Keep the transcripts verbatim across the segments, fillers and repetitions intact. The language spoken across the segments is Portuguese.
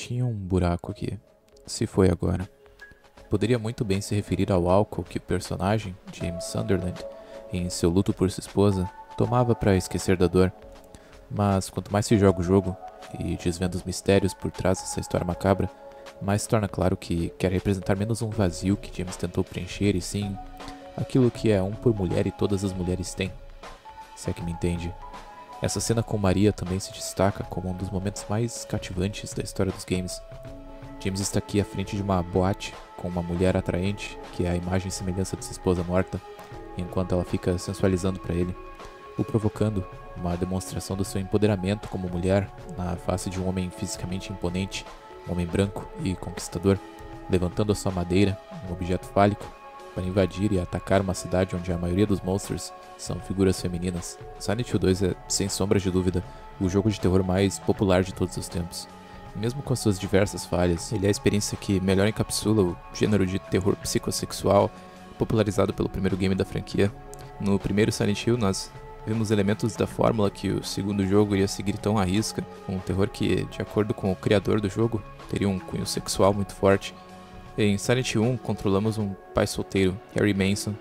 Tinha um buraco aqui. Se foi agora. Poderia muito bem se referir ao álcool que o personagem, James Sunderland, em seu luto por sua esposa, tomava para esquecer da dor. Mas quanto mais se joga o jogo, e desvenda os mistérios por trás dessa história macabra, mais se torna claro que quer representar menos um vazio que James tentou preencher, e sim aquilo que é um por mulher e todas as mulheres têm. Se é que me entende. Essa cena com Maria também se destaca como um dos momentos mais cativantes da história dos games. James está aqui à frente de uma boate com uma mulher atraente, que é a imagem e semelhança de sua esposa morta, enquanto ela fica sensualizando para ele, o provocando, uma demonstração do seu empoderamento como mulher na face de um homem fisicamente imponente, um homem branco e conquistador, levantando a sua madeira, um objeto fálico, para invadir e atacar uma cidade onde a maioria dos monstros são figuras femininas. Silent Hill dois é, sem sombra de dúvida, o jogo de terror mais popular de todos os tempos. Mesmo com as suas diversas falhas, ele é a experiência que melhor encapsula o gênero de terror psicossexual popularizado pelo primeiro game da franquia. No primeiro Silent Hill, nós vimos elementos da fórmula que o segundo jogo iria seguir tão à risca, um terror que, de acordo com o criador do jogo, teria um cunho sexual muito forte. Em Silent Hill um, controlamos um pai solteiro, Harry Manson.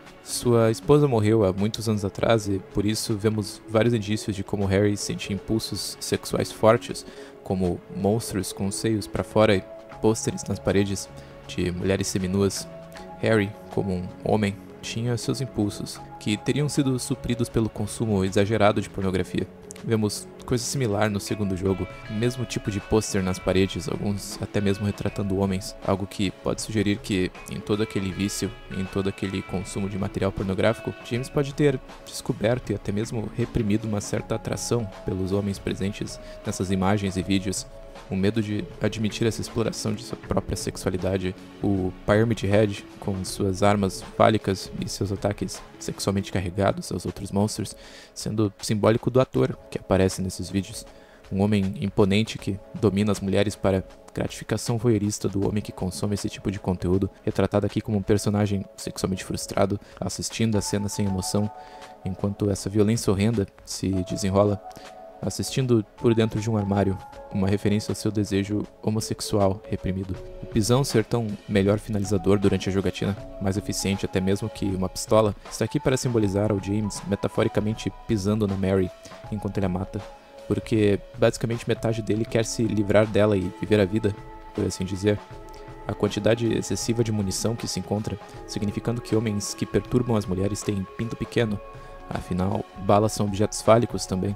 Sua esposa morreu há muitos anos atrás e, por isso, vemos vários indícios de como Harry sentia impulsos sexuais fortes, como monstros com seios para fora e pôsteres nas paredes de mulheres seminuas. Harry, como um homem, tinha seus impulsos, que teriam sido supridos pelo consumo exagerado de pornografia. Vemos coisa similar no segundo jogo, mesmo tipo de pôster nas paredes, alguns até mesmo retratando homens, algo que pode sugerir que, em todo aquele vício, em todo aquele consumo de material pornográfico, James pode ter descoberto e até mesmo reprimido uma certa atração pelos homens presentes nessas imagens e vídeos. O medo de admitir essa exploração de sua própria sexualidade, o Pyramid Head, com suas armas fálicas e seus ataques sexualmente carregados aos outros monstros, sendo simbólico do ator que aparece nesses vídeos. Um homem imponente que domina as mulheres para gratificação voyeurista do homem que consome esse tipo de conteúdo, retratado aqui como um personagem sexualmente frustrado, assistindo a cena sem emoção, enquanto essa violência horrenda se desenrola, assistindo por dentro de um armário, uma referência ao seu desejo homossexual reprimido. O pisão ser tão melhor finalizador durante a jogatina, mais eficiente até mesmo que uma pistola, está aqui para simbolizar ao James metaforicamente pisando na Mary enquanto ele a mata, porque basicamente metade dele quer se livrar dela e viver a vida, por assim dizer. A quantidade excessiva de munição que se encontra, significando que homens que perturbam as mulheres têm pinto pequeno, afinal, balas são objetos fálicos também.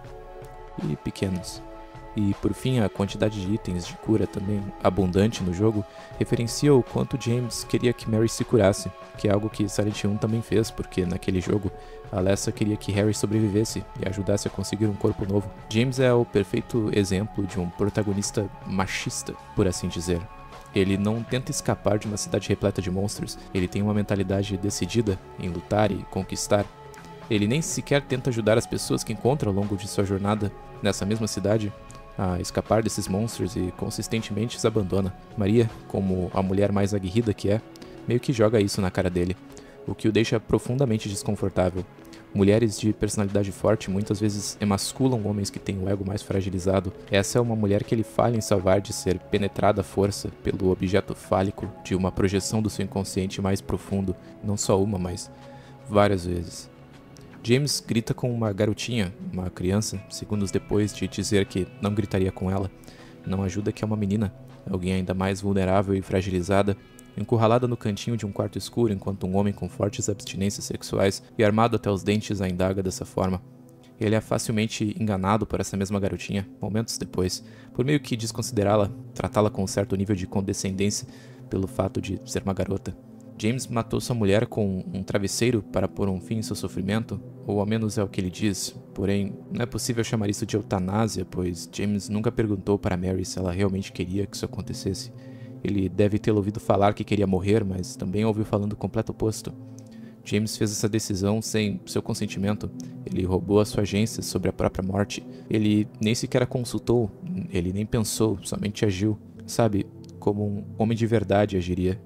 E pequenos. E por fim, a quantidade de itens de cura também abundante no jogo referencia o quanto James queria que Mary se curasse, que é algo que Silent Hill um também fez, porque naquele jogo Alessa queria que Harry sobrevivesse e ajudasse a conseguir um corpo novo. James é o perfeito exemplo de um protagonista machista, por assim dizer. Ele não tenta escapar de uma cidade repleta de monstros, ele tem uma mentalidade decidida em lutar e conquistar. Ele nem sequer tenta ajudar as pessoas que encontra ao longo de sua jornada nessa mesma cidade a escapar desses monstros e consistentemente os abandona. Maria, como a mulher mais aguerrida que é, meio que joga isso na cara dele, o que o deixa profundamente desconfortável. Mulheres de personalidade forte muitas vezes emasculam homens que têm o ego mais fragilizado. Essa é uma mulher que ele falha em salvar de ser penetrada à força pelo objeto fálico de uma projeção do seu inconsciente mais profundo, não só uma, mas várias vezes. James grita com uma garotinha, uma criança, segundos depois de dizer que não gritaria com ela. Não ajuda que é uma menina, alguém ainda mais vulnerável e fragilizada, encurralada no cantinho de um quarto escuro enquanto um homem com fortes abstinências sexuais e armado até os dentes a indaga dessa forma. Ele é facilmente enganado por essa mesma garotinha, momentos depois, por meio que desconsiderá-la, tratá-la com um certo nível de condescendência pelo fato de ser uma garota. James matou sua mulher com um travesseiro para pôr um fim em seu sofrimento, ou ao menos é o que ele diz, porém não é possível chamar isso de eutanásia, pois James nunca perguntou para Mary se ela realmente queria que isso acontecesse. Ele deve tê-lo ouvido falar que queria morrer, mas também ouviu falando o completo oposto. James fez essa decisão sem seu consentimento, ele roubou a sua agência sobre a própria morte, ele nem sequer a consultou, ele nem pensou, somente agiu, sabe, como um homem de verdade agiria.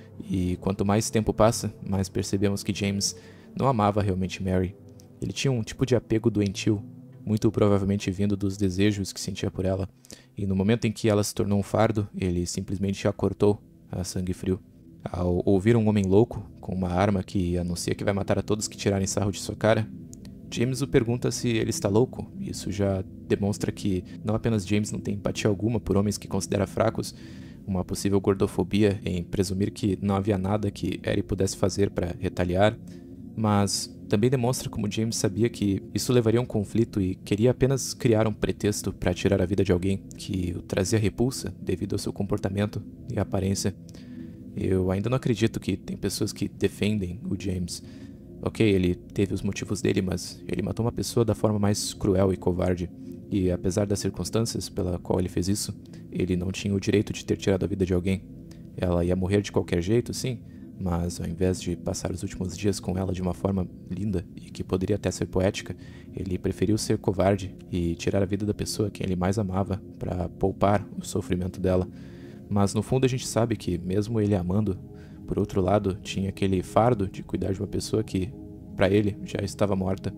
E quanto mais tempo passa, mais percebemos que James não amava realmente Mary. Ele tinha um tipo de apego doentio, muito provavelmente vindo dos desejos que sentia por ela, e no momento em que ela se tornou um fardo, ele simplesmente a cortou a sangue frio. Ao ouvir um homem louco, com uma arma que anuncia que vai matar a todos que tirarem sarro de sua cara, James o pergunta se ele está louco. Isso já demonstra que não apenas James não tem empatia alguma por homens que considera fracos, uma possível gordofobia em presumir que não havia nada que Ellie pudesse fazer para retaliar, mas também demonstra como James sabia que isso levaria a um conflito e queria apenas criar um pretexto para tirar a vida de alguém que o trazia repulsa devido ao seu comportamento e aparência. Eu ainda não acredito que tem pessoas que defendem o James. Ok, ele teve os motivos dele, mas ele matou uma pessoa da forma mais cruel e covarde. E apesar das circunstâncias pela qual ele fez isso, ele não tinha o direito de ter tirado a vida de alguém. Ela ia morrer de qualquer jeito, sim, mas ao invés de passar os últimos dias com ela de uma forma linda e que poderia até ser poética, ele preferiu ser covarde e tirar a vida da pessoa que ele mais amava para poupar o sofrimento dela. Mas no fundo a gente sabe que, mesmo ele amando, por outro lado, tinha aquele fardo de cuidar de uma pessoa que, para ele, já estava morta.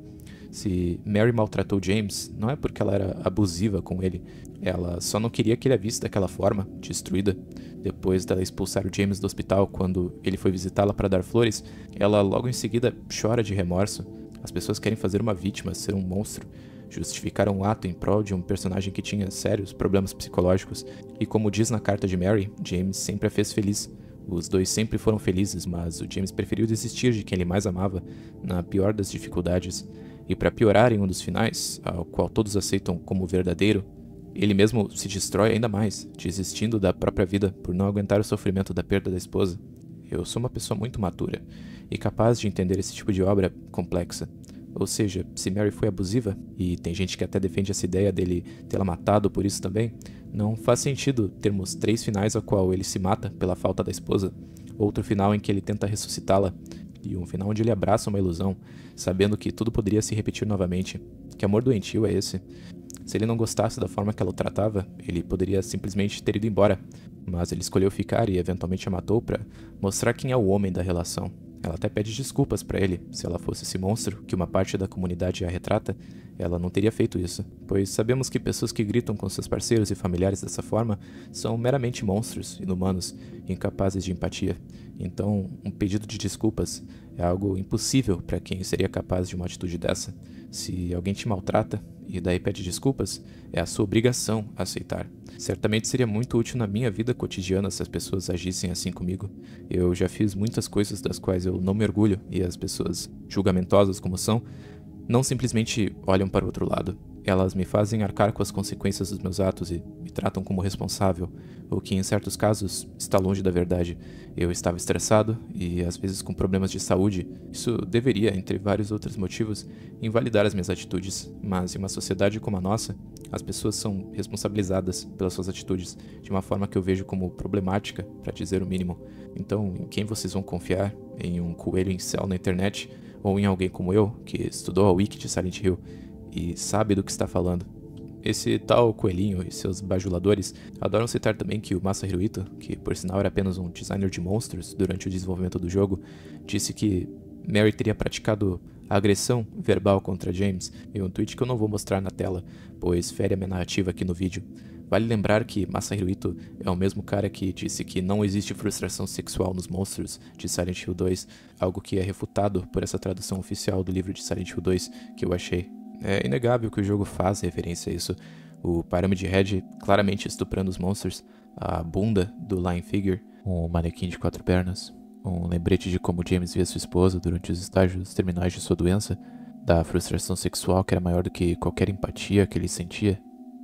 Se Mary maltratou James, não é porque ela era abusiva com ele, ela só não queria que ele a visse daquela forma, destruída. Depois dela expulsar o James do hospital quando ele foi visitá-la para dar flores, ela logo em seguida chora de remorso. As pessoas querem fazer uma vítima ser um monstro, justificar um ato em prol de um personagem que tinha sérios problemas psicológicos, e como diz na carta de Mary, James sempre a fez feliz. Os dois sempre foram felizes, mas o James preferiu desistir de quem ele mais amava, na pior das dificuldades. E para piorar, em um dos finais, ao qual todos aceitam como verdadeiro, ele mesmo se destrói ainda mais, desistindo da própria vida por não aguentar o sofrimento da perda da esposa. Eu sou uma pessoa muito matura e capaz de entender esse tipo de obra complexa. Ou seja, se Mary foi abusiva, e tem gente que até defende essa ideia dele tê-la matado por isso também, não faz sentido termos três finais ao qual ele se mata pela falta da esposa, outro final em que ele tenta ressuscitá-la, e um final onde ele abraça uma ilusão, sabendo que tudo poderia se repetir novamente. Que amor doentio é esse? Se ele não gostasse da forma que ela o tratava, ele poderia simplesmente ter ido embora, mas ele escolheu ficar e eventualmente a matou para mostrar quem é o homem da relação. Ela até pede desculpas para ele. Se ela fosse esse monstro, que uma parte da comunidade a retrata, ela não teria feito isso, pois sabemos que pessoas que gritam com seus parceiros e familiares dessa forma são meramente monstros, inumanos, incapazes de empatia. Então, um pedido de desculpas é algo impossível para quem seria capaz de uma atitude dessa. Se alguém te maltrata e daí pede desculpas, é a sua obrigação aceitar. Certamente seria muito útil na minha vida cotidiana se as pessoas agissem assim comigo. Eu já fiz muitas coisas das quais eu não me orgulho e as pessoas, julgamentosas como são, não simplesmente olham para o outro lado. Elas me fazem arcar com as consequências dos meus atos e me tratam como responsável, o que em certos casos está longe da verdade. Eu estava estressado e às vezes com problemas de saúde. Isso deveria, entre vários outros motivos, invalidar as minhas atitudes, mas em uma sociedade como a nossa, as pessoas são responsabilizadas pelas suas atitudes de uma forma que eu vejo como problemática, para dizer o mínimo. Então, em quem vocês vão confiar? Em um coelho incel na internet? Ou em alguém como eu, que estudou a wiki de Silent Hill e sabe do que está falando? Esse tal coelhinho e seus bajuladores adoram citar também que o Masahiro Ito, que por sinal era apenas um designer de monstros durante o desenvolvimento do jogo, disse que Mary teria praticado agressão verbal contra James, em um tweet que eu não vou mostrar na tela, pois fere a minha narrativa aqui no vídeo. Vale lembrar que Masahiro Ito é o mesmo cara que disse que não existe frustração sexual nos monstros de Silent Hill dois, algo que é refutado por essa tradução oficial do livro de Silent Hill dois que eu achei. É inegável que o jogo faz referência a isso. O Pyramid Head claramente estuprando os monstros, a bunda do Lion Figure, um manequim de quatro pernas, um lembrete de como James via sua esposa durante os estágios terminais de sua doença, da frustração sexual que era maior do que qualquer empatia que ele sentia,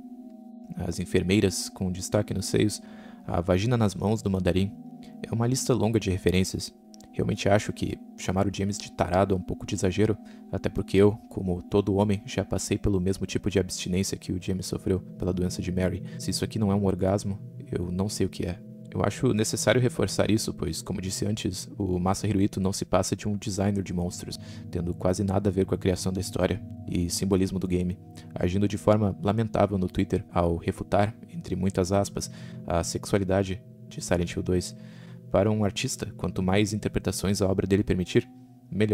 as enfermeiras com destaque nos seios, a vagina nas mãos do mandarim. É uma lista longa de referências. Realmente acho que chamar o James de tarado é um pouco de exagero, até porque eu, como todo homem, já passei pelo mesmo tipo de abstinência que o James sofreu pela doença de Mary. Se isso aqui não é um orgasmo, eu não sei o que é. Eu acho necessário reforçar isso, pois, como disse antes, o Masahiro Ito não se passa de um designer de monstros, tendo quase nada a ver com a criação da história e simbolismo do game, agindo de forma lamentável no Twitter ao refutar, entre muitas aspas, a sexualidade de Silent Hill dois. Para um artista, quanto mais interpretações a obra dele permitir, melhor.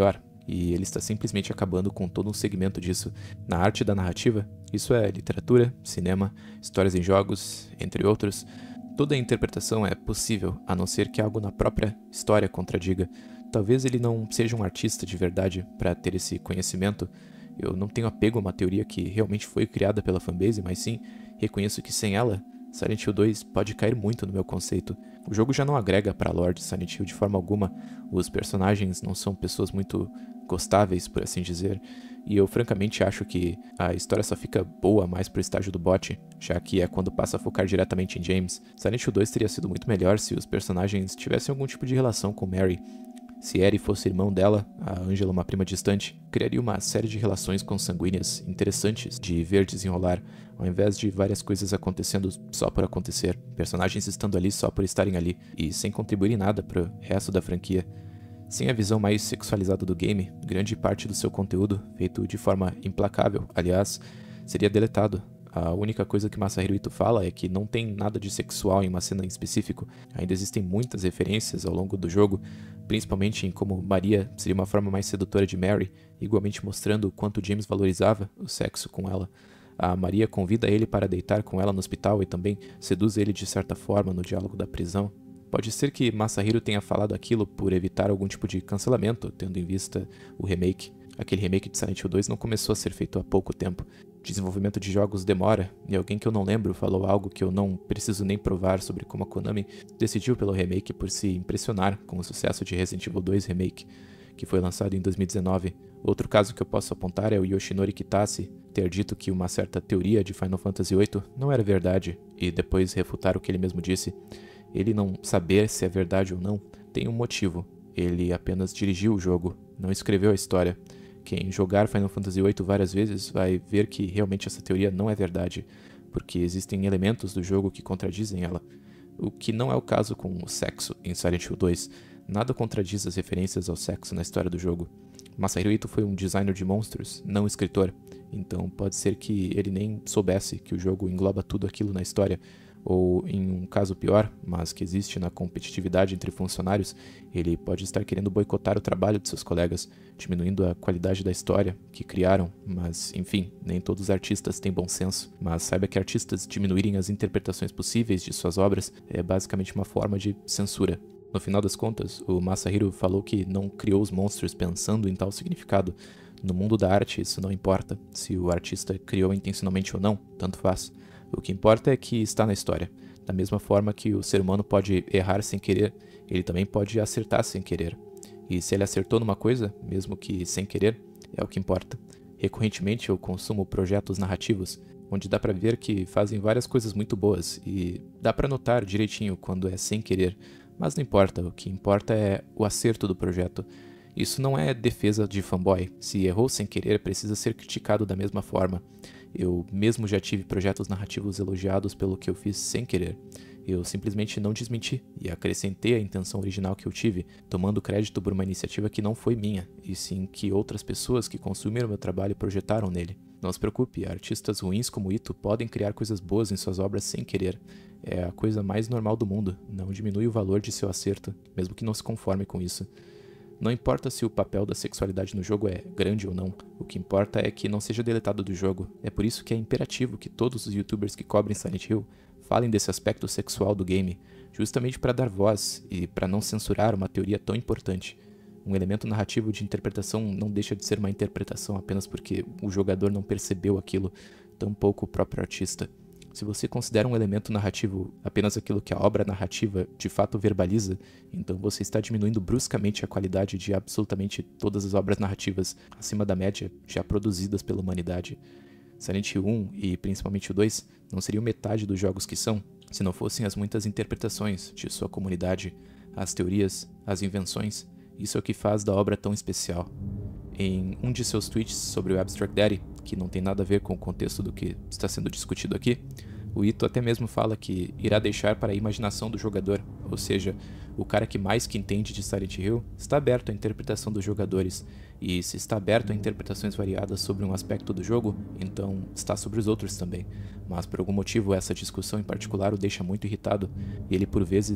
e ele está simplesmente acabando com todo um segmento disso. Na arte da narrativa, isso é literatura, cinema, histórias em jogos, entre outros. Toda a interpretação é possível, a não ser que algo na própria história contradiga. Talvez ele não seja um artista de verdade para ter esse conhecimento. Eu não tenho apego a uma teoria que realmente foi criada pela fanbase, mas sim reconheço que sem ela, Silent Hill dois pode cair muito no meu conceito. O jogo já não agrega para a lore de Silent Hill de forma alguma, os personagens não são pessoas muito gostáveis, por assim dizer, e eu francamente acho que a história só fica boa mais pro estágio do bot, já que é quando passa a focar diretamente em James. Silent Hill dois teria sido muito melhor se os personagens tivessem algum tipo de relação com Mary. Se Eri fosse irmão dela, a Angela uma prima distante, criaria uma série de relações consanguíneas interessantes de ver desenrolar, ao invés de várias coisas acontecendo só por acontecer, personagens estando ali só por estarem ali, e sem contribuir em nada pro resto da franquia. Sem a visão mais sexualizada do game, grande parte do seu conteúdo, feito de forma implacável, aliás, seria deletado. A única coisa que Masahiro Ito fala é que não tem nada de sexual em uma cena em específico. Ainda existem muitas referências ao longo do jogo, principalmente em como Maria seria uma forma mais sedutora de Mary, igualmente mostrando o quanto James valorizava o sexo com ela. A Maria convida ele para deitar com ela no hospital e também seduz ele de certa forma no diálogo da prisão. Pode ser que Masahiro tenha falado aquilo por evitar algum tipo de cancelamento, tendo em vista o remake. Aquele remake de Silent Hill dois não começou a ser feito há pouco tempo. Desenvolvimento de jogos demora, e alguém que eu não lembro falou algo que eu não preciso nem provar sobre como a Konami decidiu pelo remake por se impressionar com o sucesso de Resident Evil dois Remake, que foi lançado em dois mil e dezenove. Outro caso que eu posso apontar é o Yoshinori Kitase ter dito que uma certa teoria de Final Fantasy oito não era verdade, e depois refutar o que ele mesmo disse. Ele não saber se é verdade ou não tem um motivo. Ele apenas dirigiu o jogo, não escreveu a história. Quem jogar Final Fantasy oito várias vezes vai ver que realmente essa teoria não é verdade, porque existem elementos do jogo que contradizem ela. O que não é o caso com o sexo em Silent Hill dois. Nada contradiz as referências ao sexo na história do jogo. Masahiro Ito foi um designer de monstros, não escritor, então pode ser que ele nem soubesse que o jogo engloba tudo aquilo na história, ou em um caso pior, mas que existe na competitividade entre funcionários, ele pode estar querendo boicotar o trabalho de seus colegas, diminuindo a qualidade da história que criaram, mas enfim, nem todos os artistas têm bom senso, mas saiba que artistas diminuírem as interpretações possíveis de suas obras é basicamente uma forma de censura. No final das contas, o Masahiro falou que não criou os monstros pensando em tal significado. No mundo da arte, isso não importa, se o artista criou intencionalmente ou não, tanto faz. O que importa é que está na história. Da mesma forma que o ser humano pode errar sem querer, ele também pode acertar sem querer. E se ele acertou numa coisa, mesmo que sem querer, é o que importa. Recorrentemente eu consumo projetos narrativos, onde dá pra ver que fazem várias coisas muito boas, e dá pra notar direitinho quando é sem querer, mas não importa, o que importa é o acerto do projeto. Isso não é defesa de fanboy, se errou sem querer precisa ser criticado da mesma forma. Eu mesmo já tive projetos narrativos elogiados pelo que eu fiz sem querer. Eu simplesmente não desmenti e acrescentei a intenção original que eu tive, tomando crédito por uma iniciativa que não foi minha, e sim que outras pessoas que consumiram meu trabalho projetaram nele. Não se preocupe, artistas ruins como Ito podem criar coisas boas em suas obras sem querer. É a coisa mais normal do mundo, não diminui o valor de seu acerto, mesmo que não se conforme com isso. Não importa se o papel da sexualidade no jogo é grande ou não, o que importa é que não seja deletado do jogo. É por isso que é imperativo que todos os youtubers que cobrem Silent Hill falem desse aspecto sexual do game, justamente para dar voz e para não censurar uma teoria tão importante. Um elemento narrativo de interpretação não deixa de ser uma interpretação apenas porque o jogador não percebeu aquilo, tampouco o próprio artista. Se você considera um elemento narrativo apenas aquilo que a obra narrativa de fato verbaliza, então você está diminuindo bruscamente a qualidade de absolutamente todas as obras narrativas acima da média já produzidas pela humanidade. Silent Hill um e principalmente o dois não seriam metade dos jogos que são, se não fossem as muitas interpretações de sua comunidade, as teorias, as invenções. Isso é o que faz da obra tão especial. Em um de seus tweets sobre o Abstract Daddy, que não tem nada a ver com o contexto do que está sendo discutido aqui, o Ito até mesmo fala que irá deixar para a imaginação do jogador, ou seja, o cara que mais que entende de Silent Hill está aberto à interpretação dos jogadores, e se está aberto a interpretações variadas sobre um aspecto do jogo, então está sobre os outros também. Mas por algum motivo essa discussão em particular o deixa muito irritado, e ele por vezes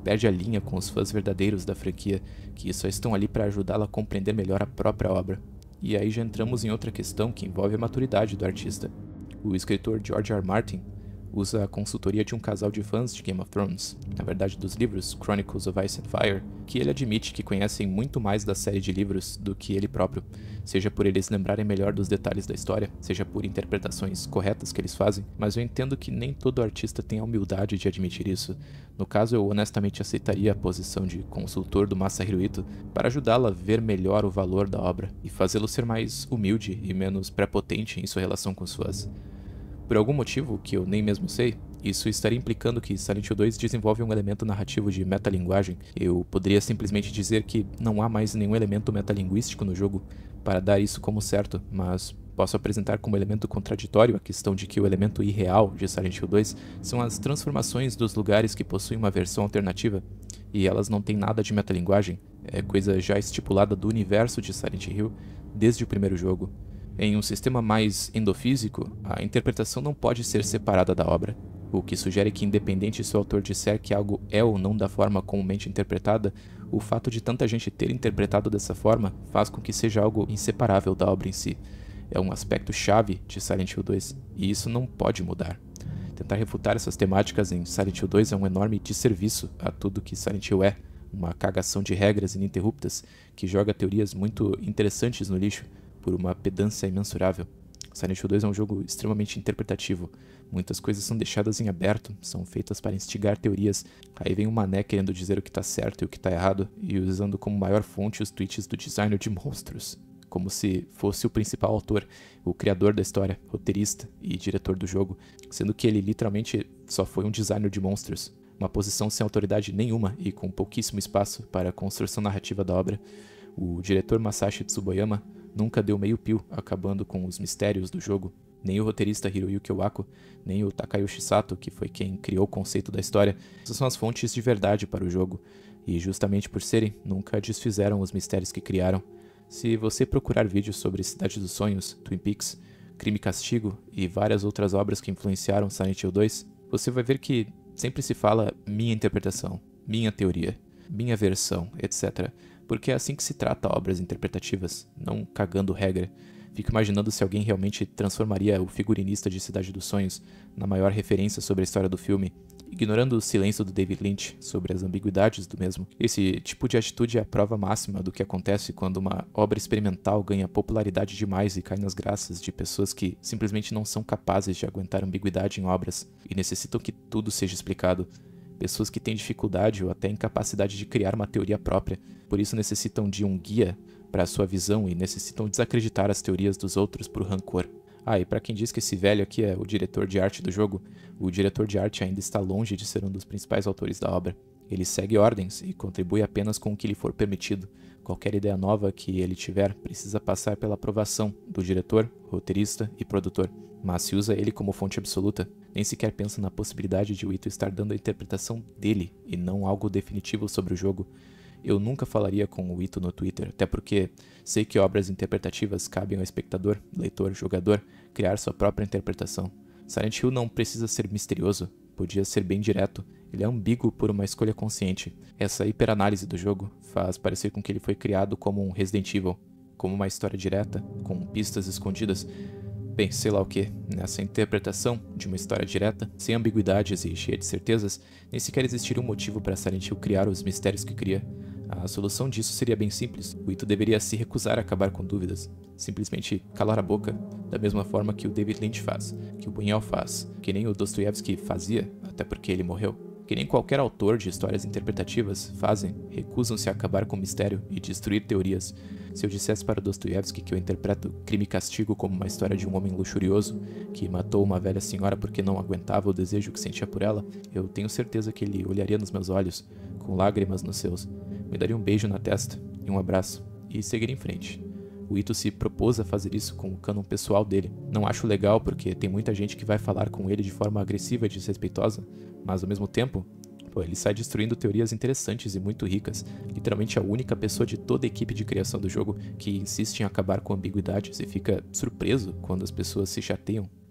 perde a linha com os fãs verdadeiros da franquia, que só estão ali para ajudá-la a compreender melhor a própria obra. E aí já entramos em outra questão que envolve a maturidade do artista. O escritor George R. R. Martin usa a consultoria de um casal de fãs de Game of Thrones, na verdade dos livros Chronicles of Ice and Fire, que ele admite que conhecem muito mais da série de livros do que ele próprio, seja por eles lembrarem melhor dos detalhes da história, seja por interpretações corretas que eles fazem, mas eu entendo que nem todo artista tem a humildade de admitir isso. No caso, eu honestamente aceitaria a posição de consultor do Masahiro Ito para ajudá-la a ver melhor o valor da obra e fazê-lo ser mais humilde e menos prepotente em sua relação com os fãs. Por algum motivo, que eu nem mesmo sei, isso estaria implicando que Silent Hill dois desenvolve um elemento narrativo de metalinguagem. Eu poderia simplesmente dizer que não há mais nenhum elemento metalinguístico no jogo para dar isso como certo, mas posso apresentar como elemento contraditório a questão de que o elemento irreal de Silent Hill dois são as transformações dos lugares que possuem uma versão alternativa, e elas não têm nada de metalinguagem, é coisa já estipulada do universo de Silent Hill desde o primeiro jogo. Em um sistema mais endofísico, a interpretação não pode ser separada da obra, o que sugere que, independente se o autor disser que algo é ou não da forma comumente interpretada, o fato de tanta gente ter interpretado dessa forma faz com que seja algo inseparável da obra em si. É um aspecto chave de Silent Hill dois, e isso não pode mudar. Tentar refutar essas temáticas em Silent Hill dois é um enorme desserviço a tudo que Silent Hill é, uma cagação de regras ininterruptas que joga teorias muito interessantes no lixo, por uma pedância imensurável. Silent Hill dois é um jogo extremamente interpretativo. Muitas coisas são deixadas em aberto, são feitas para instigar teorias. Aí vem um mané querendo dizer o que tá certo e o que tá errado, e usando como maior fonte os tweets do designer de monstros, como se fosse o principal autor, o criador da história, roteirista e diretor do jogo, sendo que ele literalmente só foi um designer de monstros, uma posição sem autoridade nenhuma e com pouquíssimo espaço para a construção narrativa da obra. O diretor Masashi Tsuboyama nunca deu meio pio acabando com os mistérios do jogo. Nem o roteirista Hiroyuki Owako, nem o Takayoshi Sato, que foi quem criou o conceito da história. Essas são as fontes de verdade para o jogo, e justamente por serem, nunca desfizeram os mistérios que criaram. Se você procurar vídeos sobre Cidade dos Sonhos, Twin Peaks, Crime e Castigo e várias outras obras que influenciaram Silent Hill dois, você vai ver que sempre se fala minha interpretação, minha teoria, minha versão, etcétera. Porque é assim que se trata obras interpretativas, não cagando regra. Fico imaginando se alguém realmente transformaria o figurinista de Cidade dos Sonhos na maior referência sobre a história do filme, ignorando o silêncio do David Lynch sobre as ambiguidades do mesmo. Esse tipo de atitude é a prova máxima do que acontece quando uma obra experimental ganha popularidade demais e cai nas graças de pessoas que simplesmente não são capazes de aguentar ambiguidade em obras e necessitam que tudo seja explicado. Pessoas que têm dificuldade ou até incapacidade de criar uma teoria própria, por isso necessitam de um guia para a sua visão e necessitam desacreditar as teorias dos outros por rancor. Ah, e para quem diz que esse velho aqui é o diretor de arte do jogo, o diretor de arte ainda está longe de ser um dos principais autores da obra. Ele segue ordens e contribui apenas com o que lhe for permitido. Qualquer ideia nova que ele tiver precisa passar pela aprovação do diretor, roteirista e produtor. Mas se usa ele como fonte absoluta, nem sequer pensa na possibilidade de o Ito estar dando a interpretação dele e não algo definitivo sobre o jogo. Eu nunca falaria com o Ito no Twitter, até porque sei que obras interpretativas cabem ao espectador, leitor, jogador, criar sua própria interpretação. Silent Hill não precisa ser misterioso, podia ser bem direto. Ele é ambíguo por uma escolha consciente. Essa hiperanálise do jogo faz parecer com que ele foi criado como um Resident Evil, como uma história direta, com pistas escondidas. Bem, sei lá o que, nessa interpretação de uma história direta, sem ambiguidades e cheia de certezas, nem sequer existiria um motivo para Silent Hill criar os mistérios que cria. A solução disso seria bem simples. O Ito deveria se recusar a acabar com dúvidas. Simplesmente calar a boca, da mesma forma que o David Lynch faz, que o Buñuel faz, que nem o Dostoiévski fazia, até porque ele morreu. Que nem qualquer autor de histórias interpretativas fazem, recusam-se a acabar com o mistério e destruir teorias. Se eu dissesse para Dostoiévski que eu interpreto Crime e Castigo como uma história de um homem luxurioso que matou uma velha senhora porque não aguentava o desejo que sentia por ela, eu tenho certeza que ele olharia nos meus olhos, com lágrimas nos seus, me daria um beijo na testa e um abraço, e seguiria em frente. O Ito se propôs a fazer isso com o cânon pessoal dele. Não acho legal porque tem muita gente que vai falar com ele de forma agressiva e desrespeitosa, mas ao mesmo tempo, pô, ele sai destruindo teorias interessantes e muito ricas. Literalmente a única pessoa de toda a equipe de criação do jogo que insiste em acabar com ambiguidades e fica surpreso quando as pessoas se chateiam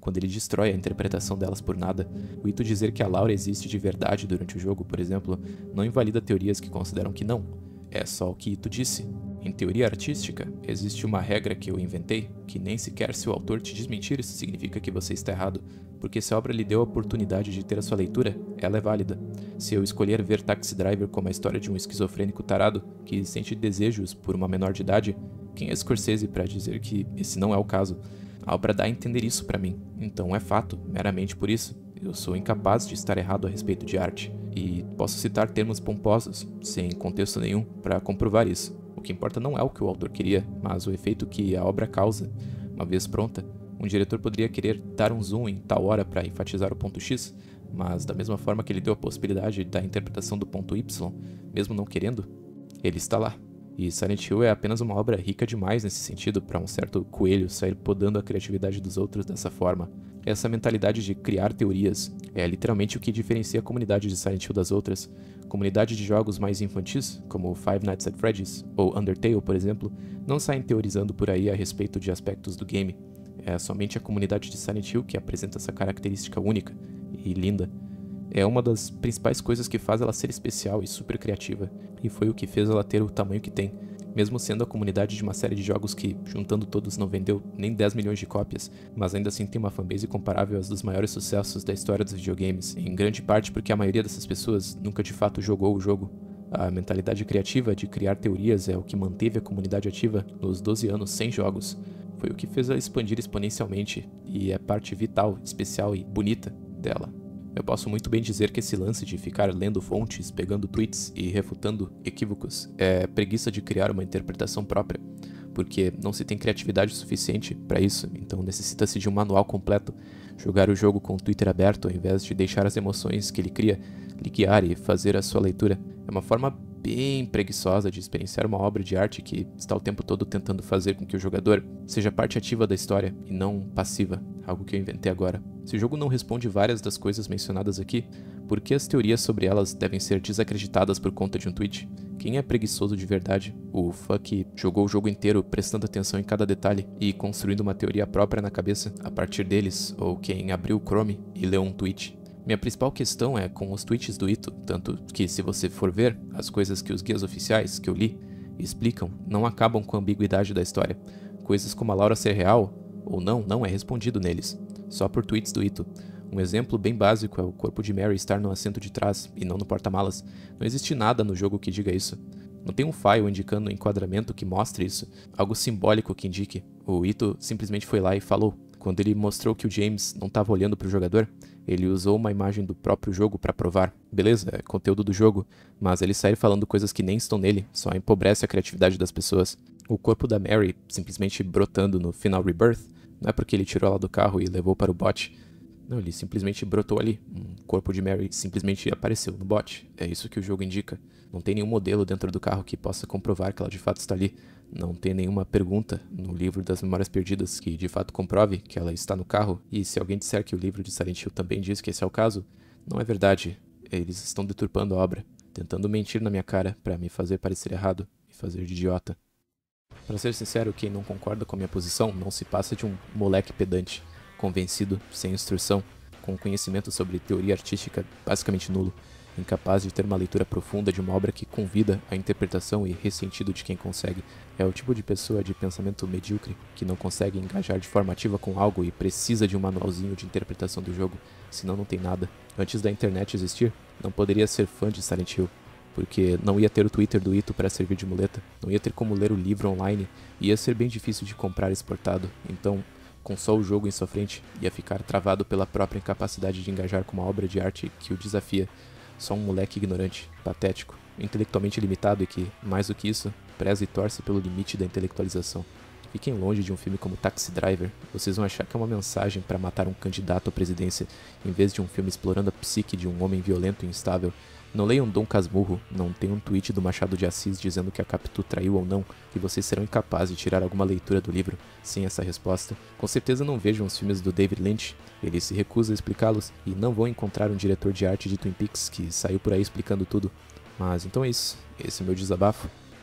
quando ele destrói a interpretação delas por nada. O Ito dizer que a Laura existe de verdade durante o jogo, por exemplo, não invalida teorias que consideram que não. É só o que Ito disse. Em teoria artística, existe uma regra que eu inventei, que nem sequer se o autor te desmentir isso significa que você está errado, porque se a obra lhe deu a oportunidade de ter a sua leitura, ela é válida. Se eu escolher ver Taxi Driver como a história de um esquizofrênico tarado que sente desejos por uma menor de idade, quem é Scorsese para dizer que esse não é o caso? A obra dá a entender isso para mim, então é fato, meramente por isso. Eu sou incapaz de estar errado a respeito de arte, e posso citar termos pomposos, sem contexto nenhum, para comprovar isso. O que importa não é o que o autor queria, mas o efeito que a obra causa. Uma vez pronta, um diretor poderia querer dar um zoom em tal hora para enfatizar o ponto X, mas da mesma forma que ele deu a possibilidade da interpretação do ponto Y, mesmo não querendo, ele está lá. E Silent Hill é apenas uma obra rica demais nesse sentido para um certo coelho sair podando a criatividade dos outros dessa forma. Essa mentalidade de criar teorias é literalmente o que diferencia a comunidade de Silent Hill das outras. Comunidade de jogos mais infantis, como Five Nights at Freddy's ou Undertale, por exemplo, não saem teorizando por aí a respeito de aspectos do game. É somente a comunidade de Silent Hill que apresenta essa característica única e linda. É uma das principais coisas que faz ela ser especial e super criativa, e foi o que fez ela ter o tamanho que tem, mesmo sendo a comunidade de uma série de jogos que, juntando todos, não vendeu nem dez milhões de cópias, mas ainda assim tem uma fanbase comparável às dos maiores sucessos da história dos videogames, em grande parte porque a maioria dessas pessoas nunca de fato jogou o jogo. A mentalidade criativa de criar teorias é o que manteve a comunidade ativa nos doze anos sem jogos. Foi o que fez ela expandir exponencialmente, e é parte vital, especial e bonita dela. Eu posso muito bem dizer que esse lance de ficar lendo fontes, pegando tweets e refutando equívocos é preguiça de criar uma interpretação própria, porque não se tem criatividade suficiente para isso, então necessita-se de um manual completo, jogar o jogo com o Twitter aberto ao invés de deixar as emoções que ele cria lhe guiar e fazer a sua leitura. É uma forma bem preguiçosa de experienciar uma obra de arte que está o tempo todo tentando fazer com que o jogador seja parte ativa da história e não passiva, algo que eu inventei agora. Se o jogo não responde várias das coisas mencionadas aqui, por que as teorias sobre elas devem ser desacreditadas por conta de um tweet? Quem é preguiçoso de verdade? O fã que jogou o jogo inteiro prestando atenção em cada detalhe e construindo uma teoria própria na cabeça a partir deles, ou quem abriu o Chrome e leu um tweet? Minha principal questão é com os tweets do Ito, tanto que se você for ver, as coisas que os guias oficiais, que eu li, explicam, não acabam com a ambiguidade da história. Coisas como a Laura ser real, ou não, não é respondido neles, só por tweets do Ito. Um exemplo bem básico é o corpo de Mary estar no assento de trás e não no porta-malas. Não existe nada no jogo que diga isso. Não tem um file indicando um enquadramento que mostre isso, algo simbólico que indique. O Ito simplesmente foi lá e falou. Quando ele mostrou que o James não estava olhando para o jogador, ele usou uma imagem do próprio jogo para provar. Beleza, é conteúdo do jogo, mas ele sair falando coisas que nem estão nele só empobrece a criatividade das pessoas. O corpo da Mary simplesmente brotando no final Rebirth não é porque ele tirou ela do carro e levou para o bot. Não, ele simplesmente brotou ali. Um corpo de Mary simplesmente apareceu no bot. É isso que o jogo indica. Não tem nenhum modelo dentro do carro que possa comprovar que ela de fato está ali. Não tem nenhuma pergunta no livro das Memórias Perdidas que de fato comprove que ela está no carro. E se alguém disser que o livro de Silent Hill também diz que esse é o caso, não é verdade. Eles estão deturpando a obra, tentando mentir na minha cara para me fazer parecer errado e fazer de idiota. Para ser sincero, quem não concorda com a minha posição não se passa de um moleque pedante, convencido, sem instrução, com conhecimento sobre teoria artística basicamente nulo, incapaz de ter uma leitura profunda de uma obra que convida a interpretação e ressentido de quem consegue. É o tipo de pessoa de pensamento medíocre que não consegue engajar de forma ativa com algo e precisa de um manualzinho de interpretação do jogo, senão não tem nada. Antes da internet existir, não poderia ser fã de Silent Hill, porque não ia ter o Twitter do Ito para servir de muleta, não ia ter como ler o livro online, e ia ser bem difícil de comprar exportado, então com só o jogo em sua frente, ia ficar travado pela própria incapacidade de engajar com uma obra de arte que o desafia. Só um moleque ignorante, patético, intelectualmente limitado e que, mais do que isso, preza e torce pelo limite da intelectualização. Fiquem longe de um filme como Taxi Driver, vocês vão achar que é uma mensagem para matar um candidato à presidência, em vez de um filme explorando a psique de um homem violento e instável. Não leiam Dom Casmurro, não tem um tweet do Machado de Assis dizendo que a Capitu traiu ou não, e vocês serão incapazes de tirar alguma leitura do livro sem essa resposta. Com certeza não vejam os filmes do David Lynch, ele se recusa a explicá-los, e não vão encontrar um diretor de arte de Twin Peaks que saiu por aí explicando tudo. Mas então é isso, esse é o meu desabafo.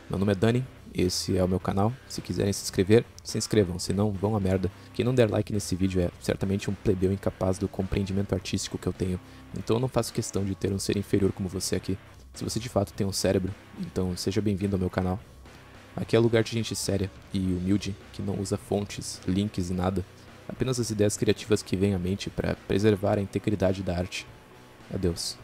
Meu nome é Dani, esse é o meu canal. Se quiserem se inscrever, se inscrevam, senão vão a merda. Quem não der like nesse vídeo é certamente um plebeu incapaz do compreendimento artístico que eu tenho. Então eu não faço questão de ter um ser inferior como você aqui. Se você de fato tem um cérebro, então seja bem-vindo ao meu canal. Aqui é lugar de gente séria e humilde, que não usa fontes, links e nada. Apenas as ideias criativas que vêm à mente para preservar a integridade da arte. Adeus.